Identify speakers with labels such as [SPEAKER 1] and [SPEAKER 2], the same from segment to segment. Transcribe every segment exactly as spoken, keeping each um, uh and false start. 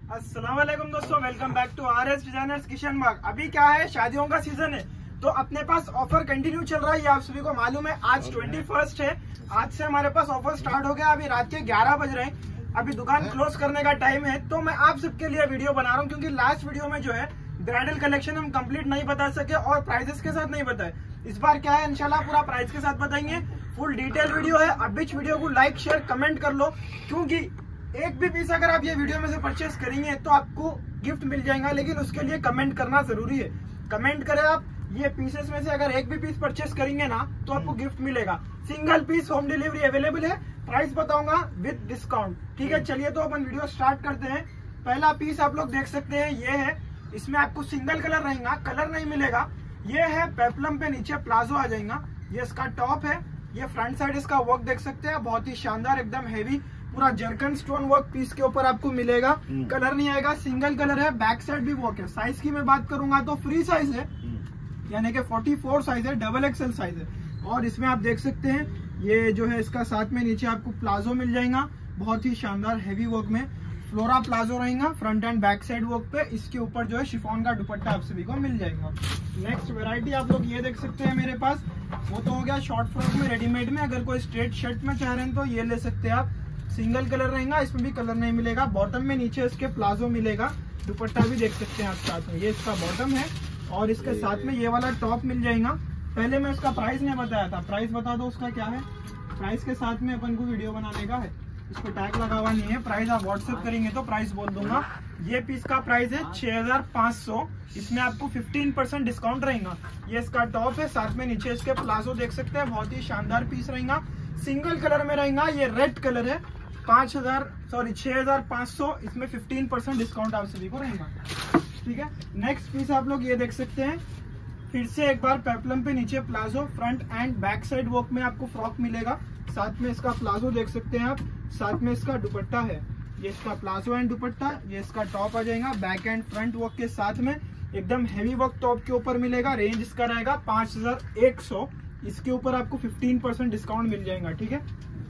[SPEAKER 1] अस्सलाम वालेकुम दोस्तों, welcome back to R S designers Kishan Bagh. अभी क्या है, शादियों का सीजन है तो अपने पास ऑफर कंटिन्यू चल रहा है, ये आप सभी को मालूम है। आज ट्वेंटी फर्स्ट है, आज से हमारे पास ऑफर स्टार्ट हो गया। अभी रात के ग्यारह बज रहे हैं, अभी दुकान क्लोज करने का टाइम है। तो मैं आप सबके लिए वीडियो बना रहा हूँ क्योंकि लास्ट वीडियो में जो है ब्राइडल कलेक्शन हम कंप्लीट नहीं बता सके और प्राइजेस के साथ नहीं बताए। इस बार क्या है, इंशाल्लाह पूरा प्राइस के साथ बताएंगे। फुल डिटेल वीडियो है। अब बीच वीडियो को लाइक शेयर कमेंट कर लो, क्योंकि एक भी पीस अगर आप ये वीडियो में से परचेस करेंगे तो आपको गिफ्ट मिल जाएगा, लेकिन उसके लिए कमेंट करना जरूरी है। कमेंट करें आप, ये पीसेस में से अगर एक भी पीस परचेस करेंगे ना तो आपको गिफ्ट मिलेगा। Single piece home delivery available है। प्राइस बताऊंगा विद डिस्काउंट, ठीक है। चलिए तो अपन वीडियो स्टार्ट करते हैं। पहला पीस आप लोग देख सकते हैं, ये है। इसमें आपको सिंगल कलर रहेगा, कलर नहीं मिलेगा। ये है पेप्लम पे नीचे प्लाजो आ जाएगा। ये इसका टॉप है। ये फ्रंट साइड इसका वर्क देख सकते हैं, बहुत ही शानदार, एकदम हेवी, पूरा जर्कन स्टोन वर्क पीस के ऊपर आपको मिलेगा। कलर नहीं आएगा, सिंगल कलर है। बैक साइड भी वर्क है। साइज की मैं बात करूंगा तो फ्री साइज है, यानी कि चौवालीस साइज है, डबल एक्सएल साइज है। और इसमें आप देख सकते हैं, ये जो है इसका साथ में नीचे आपको प्लाजो मिल जाएगा, बहुत ही शानदार हेवी वर्क में फ्लोरा प्लाजो रहेगा front and back side work पे। इसके ऊपर जो है शिफॉन का दुपट्टा आप सभी को मिल जाएगा। नेक्स्ट वैरायटी आप लोग ये देख सकते हैं मेरे पास, वो तो हो गया शॉर्ट फ्रॉक में रेडीमेड में। अगर कोई स्ट्रेट शर्ट में चाह रहे हैं तो ये ले सकते हैं आप। सिंगल कलर रहेगा, इसमें भी कलर नहीं मिलेगा। बॉटम में नीचे इसके प्लाजो मिलेगा, दुपट्टा भी देख सकते हैं आप साथ में। ये इसका बॉटम है और इसके साथ में ये वाला टॉप मिल जाएगा। पहले मैं उसका प्राइस नहीं बताया था, प्राइस बता दो उसका क्या है। प्राइस के साथ में अपन को वीडियो बनाने का है, इसको टैग लगा हुआ नहीं है। प्राइस आप व्हाट्सएप करेंगे तो प्राइस बोल दूंगा। ये पीस का प्राइस है छह हजार पाँच सौ। इसमें आपको पंद्रह परसेंट डिस्काउंट रहेगा। ये इसका टॉप है, साथ में नीचे इसके प्लाजो देख सकते हैं, बहुत ही शानदार पीस रहेगा। सिंगल कलर में रहेगा, ये रेड कलर है। पाँच हजार सॉरी छह हजार पाँच सौ, इसमें पंद्रह परसेंट डिस्काउंट आप सभी को रहेगा, ठीक है। नेक्स्ट पीस आप लोग ये देख सकते हैं, फिर से एक बार पेप्लम पे नीचे palazzo, front and back side work में आपको फ्रॉक मिलेगा। साथ में इसका प्लाजो देख सकते हैं आप, साथ में इसका दुपट्टा है। ये इसका प्लाजो एंड दुपट्टा, ये इसका टॉप आ जाएगा। बैक एंड फ्रंट वर्क के साथ में एकदम हेवी वर्क टॉप के ऊपर मिलेगा। रेंज इसका रहेगा पाँच हजार एक सौ। इसके ऊपर आपको पंद्रह परसेंट डिस्काउंट मिल जाएगा, ठीक है।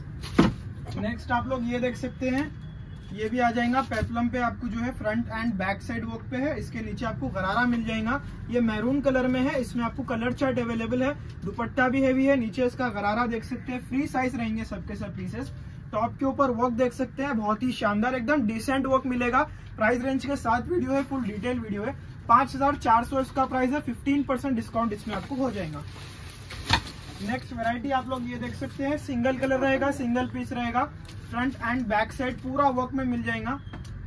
[SPEAKER 1] नेक्स्ट आप लोग ये देख सकते हैं, ये भी आ जाएगा पेप्लम पे आपको जो है front and back side work पे है। इसके नीचे आपको गरारा मिल जाएगा, ये मैरून कलर में है। इसमें आपको कलर चार्ट अवेलेबल है। दुपट्टा भी हेवी है, नीचे इसका गरारा देख सकते हैं। फ्री साइज रहेंगे सबके सब पीसेस। टॉप के ऊपर वर्क देख सकते हैं, बहुत ही शानदार, एकदम डिसेंट वर्क मिलेगा। प्राइस रेंज के साथ वीडियो है, फुल डिटेल वीडियो है। पांच हजार चार सौ इसका प्राइस है। फिफ्टीन परसेंट डिस्काउंट इसमें आपको हो जाएगा। नेक्स्ट वैरायटी आप लोग ये देख सकते हैं, सिंगल कलर रहेगा, सिंगल पीस रहेगा। फ्रंट एंड बैक साइड पूरा वर्क में मिल जाएगा।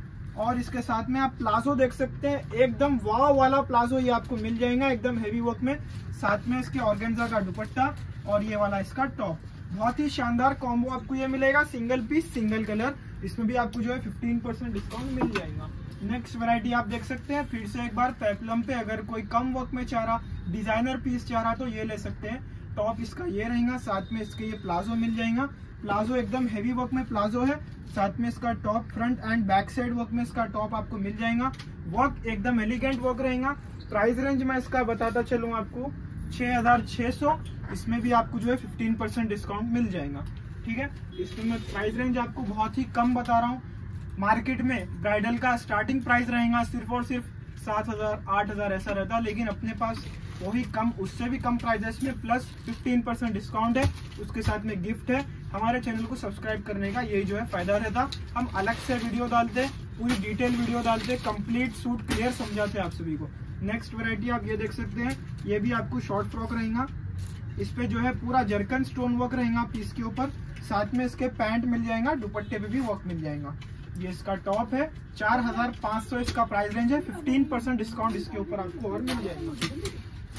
[SPEAKER 1] और इसके साथ में आप प्लाजो देख सकते हैं, एकदम वाव वाला प्लाजो ये आपको मिल जाएगा, एकदम हेवी वर्क में। साथ में इसके ऑर्गेन्जा का दुपट्टा और ये वाला इसका टॉप, बहुत ही शानदार कॉम्बो आपको ये मिलेगा। सिंगल पीस सिंगल कलर, इसमें भी आपको जो है पंद्रह परसेंट डिस्काउंट मिल जाएगा। नेक्स्ट वैरायटी आप देख सकते हैं, फिर से एक बार पेप्लम पे अगर कोई कम वर्क में चाह रहा, डिजाइनर पीस चाह रहा तो ये ले सकते हैं। टॉप इसका ये रहेगा, साथ में इसके ये प्लाजो मिल जाएगा। प्लाजो एकदम हेवी वर्क में प्लाजो है, साथ में इसका top front and back side work में इसका टॉप आपको मिल जाएगा। वर्क एकदम एलिगेंट वर्क रहेगा। प्राइस रेंज मैं इसका बताता चलूँ आपको, छह हजार छह सौ। इसमें भी आपको जो है पंद्रह परसेंट डिस्काउंट मिल जाएगा, ठीक है। इसमें मैं प्राइस रेंज आपको बहुत ही कम बता रहा हूँ। मार्केट में ब्राइडल का स्टार्टिंग प्राइस रहेगा सिर्फ और सिर्फ सात हजार आठ हजार ऐसा रहता है, लेकिन अपने पास वही कम, उससे भी कम प्राइस में प्लस पंद्रह परसेंट डिस्काउंट है। उसके साथ में गिफ्ट है। हमारे चैनल को सब्सक्राइब करने का यही जो है फायदा रहता। हम अलग से वीडियो डालते, पूरी डिटेल वीडियो डालते, कंप्लीट सूट क्लियर समझाते हैं आप सभी को। नेक्स्ट वैरायटी आप ये देख सकते हैं, ये भी आपको शॉर्ट फ्रॉक रहेगा। इस पे जो है पूरा जर्कन स्टोन वर्क रहेगा पीस के ऊपर। साथ में इसके पैंट मिल जाएगा, दुपट्टे पे भी वर्क मिल जाएगा। ये इसका टॉप है, चार हजार पाँच सौ इसका प्राइस रेंज है। पंद्रह परसेंट डिस्काउंट इसके ऊपर आपको और मिल जाएगा।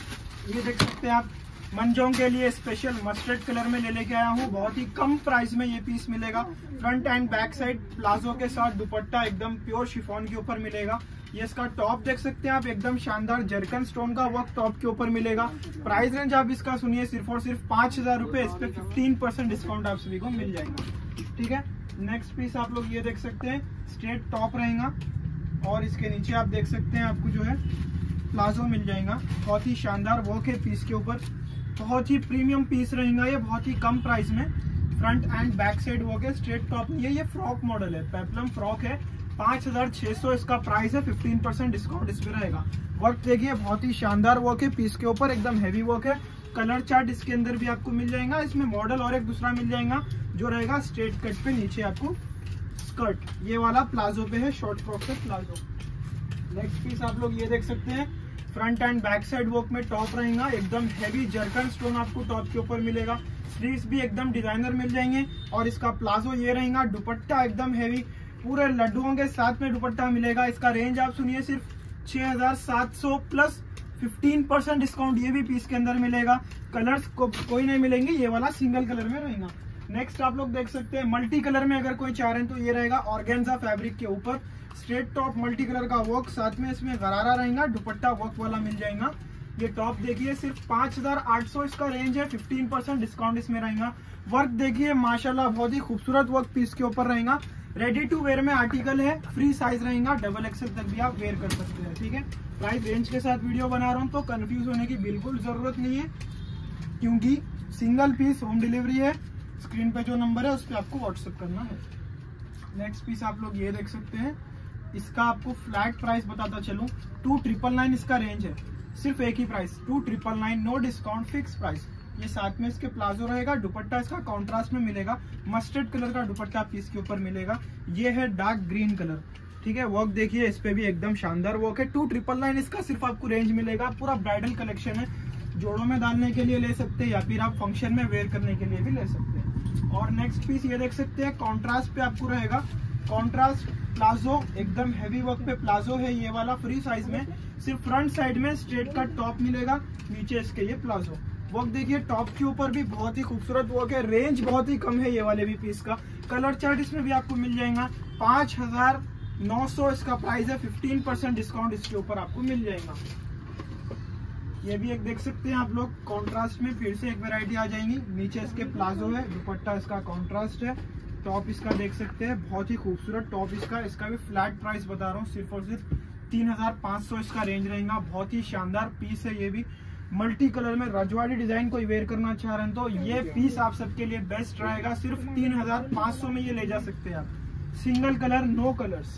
[SPEAKER 1] ये देख सकते हैं आप, मंजों के लिए स्पेशल मस्टर्ड कलर में ले लेके आया हूँ। बहुत ही कम प्राइस में ये पीस मिलेगा। Front and back side palazzo के साथ दुपट्टा एकदम प्योर शिफॉन के ऊपर मिलेगा। ये इसका टॉप देख सकते हैं आप, एकदम शानदार जर्कन स्टोन का वर्क टॉप के ऊपर मिलेगा। प्राइस रेंज आप इसका सुनिए, सिर्फ और सिर्फ पांच हजार रुपए। इस पे फिफ्टीन परसेंट डिस्काउंट आप सभी को मिल जाएगा, ठीक है। नेक्स्ट पीस आप लोग ये देख सकते हैं, स्ट्रेट टॉप रहेगा और इसके नीचे आप देख सकते हैं आपको जो है प्लाजो मिल जाएगा। बहुत ही शानदार वर्क है पीस के ऊपर, बहुत ही प्रीमियम पीस रहेगा ये, बहुत ही कम प्राइस में। Front and back side work है, स्ट्रेट टॉप नहीं है, ये फ्रॉक मॉडल है, पेप्लम फ्रॉक है। पाँच हजार छह सौ इसका प्राइस है, फिफ्टीन परसेंट डिस्काउंट इस पे रहेगा। वर्क देखिए बहुत ही शानदार वर्क है, पीस के ऊपर एकदम हैवी वर्क है। कलर चार्ट इसके अंदर भी आपको मिल जाएगा, इसमें मॉडल और एक दूसरा मिल जाएगा जो रहेगा स्ट्रेट कट पे, नीचे आपको स्कर्ट, ये वाला प्लाजो पे है, शॉर्ट फ्रॉक पे प्लाजो। नेक्स्ट पीस आप लोग ये देख सकते हैं, front and back side work में टॉप रहेगा, एकदम हैवी जर्कन स्टोन आपको टॉप के ऊपर मिलेगा। स्लीव्स भी एकदम डिजाइनर मिल जाएंगे और इसका प्लाजो ये रहेगा। दुपट्टा एकदम हैवी, पूरे लड्डुओं के साथ में दुपट्टा मिलेगा। इसका रेंज आप सुनिए सिर्फ छह हजार सात सौ प्लस फिफ्टीन परसेंट डिस्काउंट ये भी पीस के अंदर मिलेगा। कलर्स को कोई नहीं मिलेंगे, ये वाला सिंगल कलर में रहेगा। नेक्स्ट आप लोग देख सकते हैं मल्टी कलर में अगर कोई चाह रहे हैं तो ये रहेगा ऑर्गेन्जा फैब्रिक के ऊपर, स्ट्रेट टॉप मल्टी कलर का वर्क, साथ में इसमें गरारा रहेगा, दुपट्टा वर्क वाला मिल जाएगा। ये टॉप देखिए सिर्फ पाँच हजार आठ सौ इसका रेंज है, फिफ्टीन परसेंट डिस्काउंट इसमें रहेगा। वर्क देखिए माशाल्लाह बहुत ही खूबसूरत वर्क पीस के ऊपर रहेगा। रेडी टू वेयर में आर्टिकल है, फ्री साइज रहेगा, डबल एक्सेल तक भी आप वेयर कर सकते हैं। ठीक है, प्राइस रेंज के साथ वीडियो बना रहा हूँ तो कंफ्यूज होने की बिल्कुल जरूरत नहीं है, क्योंकि सिंगल पीस होम डिलीवरी है। स्क्रीन पे जो नंबर है उस पर आपको व्हाट्सएप करना है। नेक्स्ट पीस आप लोग ये देख सकते हैं, इसका आपको फ्लैट प्राइस बताता चलूं, टू ट्रिपल नाइन इसका रेंज है, सिर्फ एक ही price, two triple nine, no discount, fix price. ये साथ में इसके प्लाजो रहेगा, दुपट्टा इसका कॉन्ट्रास्ट में मिलेगा, मस्टर्ड कलर का दुपट्टा पीस के ऊपर मिलेगा। ये है डार्क ग्रीन कलर। ठीक है, वर्क देखिए इस पे भी एकदम शानदार वर्क है। टू ट्रिपल नाइन इसका सिर्फ आपको रेंज मिलेगा। पूरा ब्राइडल कलेक्शन है, जोड़ों में डालने के लिए ले सकते हैं या फिर आप फंक्शन में वेयर करने के लिए भी ले सकते हैं। और नेक्स्ट पीस ये देख सकते हैं, कॉन्ट्रास्ट पे आपको रहेगा, कॉन्ट्रास्ट प्लाजो, एकदम हैवी वर्क पे प्लाजो है ये वाला, फ्री साइज में। सिर्फ फ्रंट साइड में स्ट्रेट कट टॉप मिलेगा, नीचे इसके ये प्लाजो। वर्क देखिए टॉप के ऊपर भी बहुत ही खूबसूरत वर्क है, रेंज बहुत ही कम है ये वाले भी पीस का। कलर चार्ट इसमें भी आपको मिल जाएगा। पाँच हजार नौ सौ इसका प्राइस है, फिफ्टीन परसेंट डिस्काउंट इसके ऊपर आपको मिल जाएगा। ये भी एक देख सकते हैं आप लोग, कॉन्ट्रास्ट में फिर से एक वैरायटी आ जाएंगी। नीचे इसके प्लाजो है, दुपट्टा इसका कॉन्ट्रास्ट है, टॉप इसका देख सकते हैं बहुत ही खूबसूरत टॉप इसका। इसका भी फ्लैट प्राइस बता रहा हूँ, सिर्फ और सिर्फ तीन हजार पाँच सौ इसका रेंज रहेगा। बहुत ही शानदार पीस है, ये भी मल्टी कलर में रजवाड़ी डिजाइन कोई वेयर करना चाह रहे हैं तो ये पीस आप सबके लिए बेस्ट रहेगा। सिर्फ तीन हजार पाँच सौ में ये ले जा सकते हैं आप, सिंगल कलर, नो कलर्स।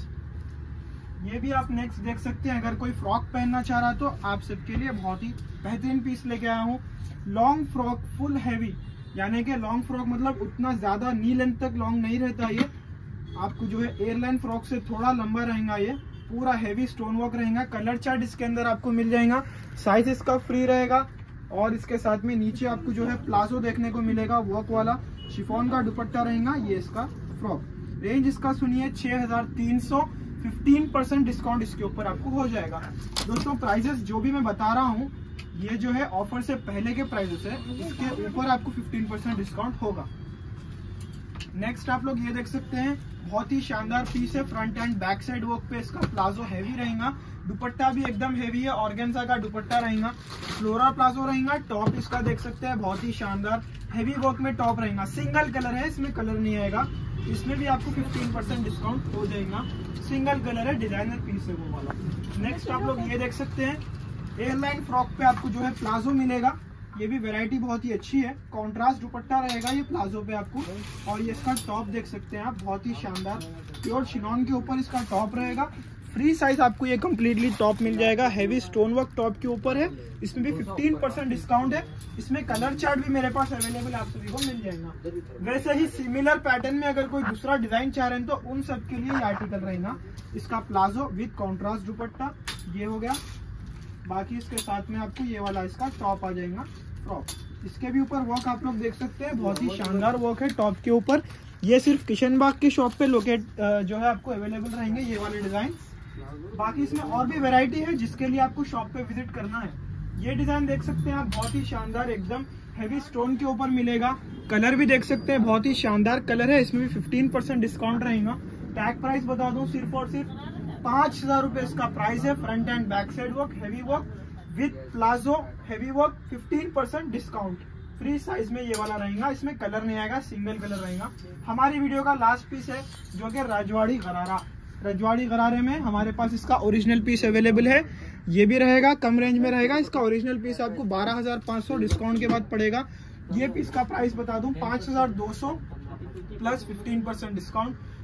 [SPEAKER 1] ये भी आप नेक्स्ट देख सकते हैं, अगर कोई फ्रॉक पहनना चाह रहा तो आप सबके लिए बहुत ही बेहतरीन पीस लेके आया हूँ। लॉन्ग फ्रॉक, फुल हैवी, यानी कि लॉन्ग फ्रॉक मतलब उतना ज्यादा नी लेंथ तक लॉन्ग नहीं रहता, ये आपको जो है एयरलाइन फ्रॉक से थोड़ा लंबा रहेगा। ये पूरा हैवी स्टोन वर्क रहेगा। कलर चार्ट इसके अंदर आपको मिल जाएगा, साइज इसका फ्री रहेगा। और इसके साथ में नीचे आपको जो है प्लाजो देखने को मिलेगा, वर्क वाला, शिफॉन का दुपट्टा रहेगा। ये इसका फ्रॉक, रेंज इसका सुनिए छह हजार तीन सौ, फिफ्टीन परसेंट डिस्काउंट इसके ऊपर आपको हो जाएगा। दोस्तों प्राइजेस जो भी मैं बता रहा हूँ ये जो है ऑफर से पहले के प्राइजेस है, इसके ऊपर आपको फिफ्टीन परसेंट डिस्काउंट होगा। नेक्स्ट आप लोग ये देख सकते हैं, बहुत ही शानदार पीस है, front and back side work पे इसका प्लाजो हैवी रहेगा, दुपट्टा भी एकदम हैवी है, ऑर्गेन्जा का दुपट्टा रहेगा, फ्लोरा प्लाजो रहेगा। टॉप इसका देख सकते हैं बहुत ही शानदार हैवी वर्क में टॉप रहेगा, सिंगल कलर है, इसमें कलर नहीं आएगा। इसमें भी आपको फिफ्टीन परसेंट डिस्काउंट हो जाएगा, सिंगल कलर है, डिजाइनर पीस है वो वाला। नेक्स्ट आप लोग ये देख सकते हैं, एयरलाइन फ्रॉक पे आपको जो है प्लाजो मिलेगा। ये भी वैरायटी बहुत ही अच्छी है, कॉन्ट्रास्ट दुपट्टा रहेगा ये प्लाजो पे आपको। और ये इसका टॉप देख सकते हैं आप, बहुत ही शानदार प्योर शिनॉन के ऊपर इसका टॉप रहेगा। फ्री साइज आपको ये कम्प्लीटली टॉप मिल जाएगा, हैवी स्टोन वर्क टॉप के ऊपर है। इसमें भी फिफ्टीन परसेंट डिस्काउंट है। इसमें कलर चार्ट भी मेरे पास अवेलेबल आप सभी को मिल जाएगा। वैसे ही सिमिलर पैटर्न में अगर कोई दूसरा डिजाइन चाह रहे हैं तो उन सब के लिए ये आर्टिकल रहेगा। इसका प्लाजो विद कॉन्ट्रास्ट दुपट्टा ये हो गया, बाकी इसके साथ में आपको ये वाला इसका टॉप आ जाएगा फ्रॉक। इसके भी ऊपर वर्क आप लोग देख सकते हैं, बहुत ही शानदार वर्क है टॉप के ऊपर। ये सिर्फ किशन बाग की शॉप पे लोकेट जो है आपको अवेलेबल रहेंगे ये वाले डिजाइन। बाकी इसमें और भी वैरायटी है जिसके लिए आपको शॉप पे विजिट करना है। ये डिजाइन देख सकते हैं आप, बहुत ही शानदार एकदम हैवी स्टोन के ऊपर मिलेगा। कलर भी देख सकते हैं, बहुत ही शानदार कलर है। इसमें भी फिफ्टीन परसेंट डिस्काउंट रहेगा। टैग प्राइस बता दूं, सिर्फ और सिर्फ पांच हजार रुपए इसका प्राइस है। Front and back side work, heavy work with palazzo, heavy work, fifteen percent discount. Free size में ये वाला रहेगा, इसमें कलर नहीं आएगा, सिंगल कलर रहेगा। हमारी वीडियो का लास्ट पीस है जो कि रजवाड़ी गरारा। रजवाड़ी गरारे में हमारे पास इसका ओरिजिनल पीस अवेलेबल है। ये भी रहेगा, कम रेंज में रहेगा। इसका ओरिजिनल पीस आपको बारह हजार पाँच सौ डिस्काउंट के बाद पड़ेगा। ये पीस का प्राइस बता दूं, पाँच हजार दो सौ प्लस फिफ्टीन परसेंट डिस्काउंट।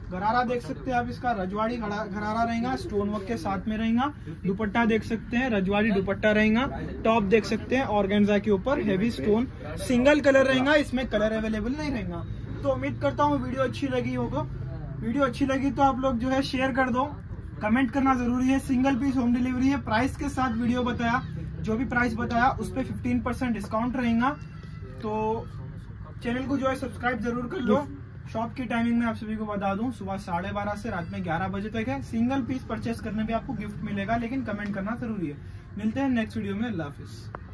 [SPEAKER 1] गरारा देख सकते हैं आप, इसका रजवाड़ी गरारा रहेगा, स्टोन वर्क के साथ में रहेगा। दुपट्टा देख सकते हैं, रजवाड़ी दुपट्टा रहेगा। टॉप देख सकते हैं ऑर्गेन्जा के ऊपर हेवी स्टोन, सिंगल कलर रहेगा, इसमें कलर अवेलेबल नहीं रहेगा। तो उम्मीद करता हूँ वीडियो अच्छी लगी होगा। वीडियो अच्छी लगी तो आप लोग जो है शेयर कर दो, कमेंट करना जरूरी है। सिंगल पीस होम डिलीवरी है। प्राइस के साथ वीडियो बताया, जो भी प्राइस बताया उस पर फिफ्टीन परसेंट डिस्काउंट रहेगा। तो चैनल को जो है सब्सक्राइब जरूर कर लो। शॉप की टाइमिंग में आप सभी को बता दूं, सुबह साढ़े बारह से रात में ग्यारह बजे तक है। सिंगल पीस परचेस करने पे आपको गिफ्ट मिलेगा, लेकिन कमेंट करना जरूरी है। मिलते हैं नेक्स्ट वीडियो में। अल्लाह हाफिज।